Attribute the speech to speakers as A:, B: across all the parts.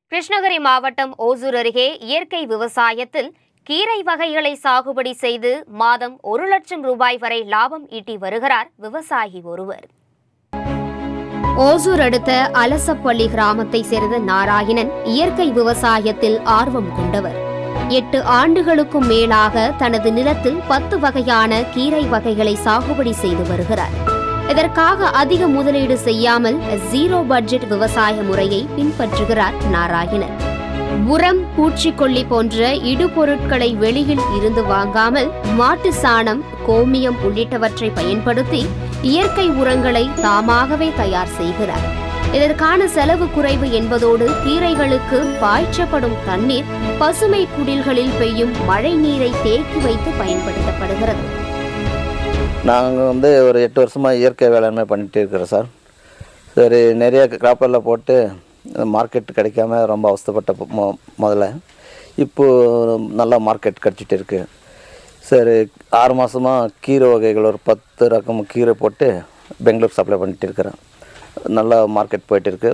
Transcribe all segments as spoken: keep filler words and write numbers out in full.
A: கிருஷ்ணகிரி மாவட்டம் ஓசூர் அருகே இயற்கை விவசாயத்தில் கீரை வகைகளை சாகுபடி செய்து மாதம் ஒரு லட்சம் ரூபாய் வரை லாபம் ஈட்டி வருகிறார் விவசாயி ஒருவர். ஓசூர் அடுத்த அலசப்பள்ளி கிராமத்தை சேர்ந்த நாராயணன் இயற்கை விவசாயத்தில் ஆர்வம் கொண்டவர். எட்டு ஆண்டுகளுக்கும் மேலாக தனது நிலத்தில் பத்து வகையான கீரை வகைகளை சாகுபடி செய்து வருகிறார். இதற்காக அதிக முதலீடு செய்யாமல் ஜீரோ பட்ஜெட் விவசாய முறையை பின்பற்றுகிறார் நாராயணன். உரம், பூச்சிக்கொல்லி போன்ற இடுபொருட்களை வெளியில் இருந்து வாங்காமல் மாட்டு சாணம், கோமியம் உள்ளிட்டவற்றை பயன்படுத்தி இயற்கை உரங்களை தாமாகவே தயார் செய்கிறார். இதற்கான செலவு குறைவு என்பதோடு கீரைகளுக்கு பாய்ச்சப்படும் தண்ணீர் பசுமை குடில்களில் பெய்யும் மழை நீரை தேக்கி வைத்து பயன்படுத்தப்படுகிறது.
B: நாங்கள் வந்து ஒரு எட்டு வருஷமாக இயற்கை வேளாண்மை பண்ணிகிட்டு இருக்கிறோம் சார். சரி, நிறைய கிராப்பெல்லாம் போட்டு மார்க்கெட் கிடைக்காம ரொம்ப அவஸ்தைப்பட்ட மொ முதல்ல இப்போது நல்லா மார்க்கெட் கிடச்சிட்டு இருக்கு. சரி, ஆறு மாதமாக கீரை வகைகள் ஒரு பத்து ரகம் கீரை போட்டு பெங்களூர் சப்ளை பண்ணிகிட்டு இருக்கிறேன். நல்லா மார்க்கெட் போயிட்டுருக்கு.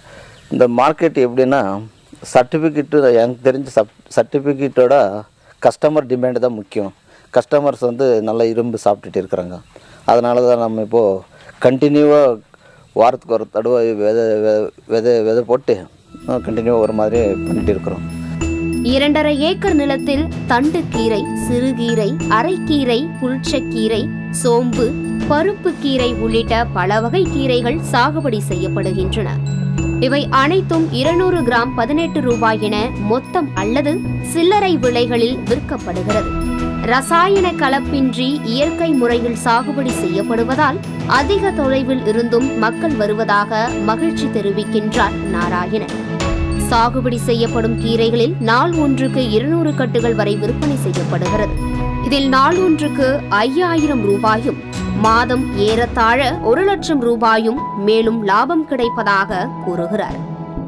B: இந்த மார்க்கெட் எப்படின்னா, சர்டிஃபிகேட்டு எனக்கு தெரிஞ்ச சப் சர்டிஃபிகேட்டோட கஸ்டமர் டிமாண்டு தான் முக்கியம். கஸ்டமர்ஸ் வந்து நல்லா இரும்பு சாப்பிட்டுட்டு இருக்கிறாங்க. அதனால தான் நம்ம இப்போது கண்டினியூவாக வாரத்துக்கு ஒரு தடவை விதை விதை விதை போட்டு கண்டினியூவாக ஒரு மாதிரி பண்ணிட்டு இருக்கிறோம்.
A: இரண்டரை ஏக்கர் நிலத்தில் தண்டு கீரை, சிறுகீரை, அரைக்கீரை, புல்ச்சக்கீரை, சோம்பு, பருப்பு கீரை உள்ளிட்ட பல வகை கீரைகள் சாகுபடி செய்யப்படுகின்றன. இவை அனைத்தும் இருநூறு கிராம் பதினெட்டு ரூபாய் என மொத்தம் அல்லது சில்லறை விலைகளில் விற்கப்படுகிறது. ரசாயன கலப்பின்றி இயற்கை முறையில் சாகுபடி செய்யப்படுவதால் அதிக தொலைவில் இருந்தும் மக்கள் வருவதாக மகிழ்ச்சி தெரிவிக்கின்றார் நாராயணன். சாகுபடி செய்யப்படும் கீரைகளில் நாள் ஒன்றுக்கு இருநூறு கட்டுகள் வரை விற்பனை செய்யப்படுகிறது. இதில் நாள் ஒன்றுக்கு ஐயாயிரம் ரூபாயும் மாதம் ஏறத்தாழ ஒரு லட்சம் ரூபாயும் மேலும் லாபம் கிடைப்பதாக கூறுகிறார்.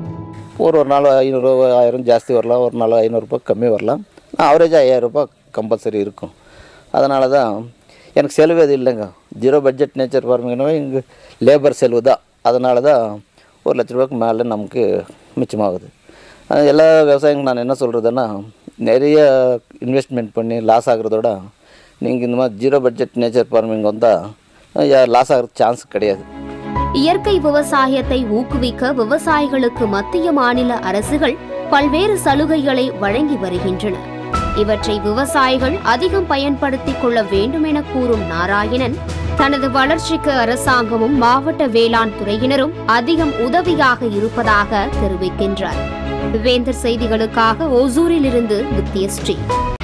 B: ஒரு ஒரு நாள் ஐநூறு ஆயிரம் ஜாஸ்தி வரலாம், ஒரு நாள் ஐநூறு ரூபாய் கம்மி வரலாம். ஆவரேஜாக ஐயாயிரம் ரூபாய் கம்பல்சரி இருக்கும். அதனால தான் எனக்கு செலவு எது இல்லைங்க. ஜீரோ பட்ஜெட் நேச்சர் ஃபார்மிங்னா இங்கே லேபர் செலவு தான். அதனால தான் ஒரு லட்ச ரூபாய்க்கு மேலே நமக்கு மிச்சமாகுது. எல்லா விவசாயிகளும் நான் என்ன சொல்கிறதுன்னா, நிறைய இன்வெஸ்ட்மெண்ட் பண்ணி லாஸ் ஆகிறதோட நீங்கள் இந்த மாதிரி ஜீரோ பட்ஜெட் நேச்சர் ஃபார்மிங் வந்தால் லாஸ் ஆகிற சான்ஸ் கிடையாது.
A: இயற்கை விவசாயத்தை ஊக்குவிக்க விவசாயிகளுக்கு மத்திய மாநில அரசுகள் பல்வேறு சலுகைகளை வழங்கி வருகின்றன. இவற்றை விவசாயிகள் அதிகம் பயன்படுத்திக் கொள்ள வேண்டும் என கூறும் நாராயணன், தனது வளர்ச்சிக்கு அரசாங்கமும் மாவட்ட வேளாண் துறையினரும் அதிகம் உதவியாக இருப்பதாக தெரிவிக்கின்றார். வேந்தர் செய்திகளுக்காக ஓசூரிலிருந்து நித்யஸ்ரீ.